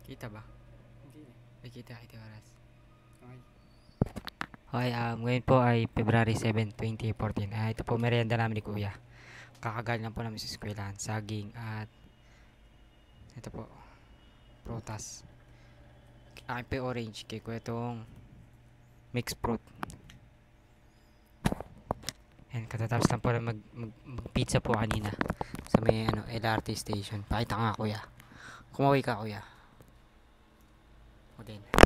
Kita ba? Hindi eh. Ay, kita oras. Okay. Okay, ngayon po ay February 7, 2014. Ito po merienda namin ni Kuya. Kakagaling lang po namin sa eskwelahan. Saging at ito po, prutas. Akin po orange cake ko itong mixed fruit. And katatapos lang po na mag-pizza po kanina sa may LRT station. Pakita nga Kuya. Kumaway ka Kuya. O din.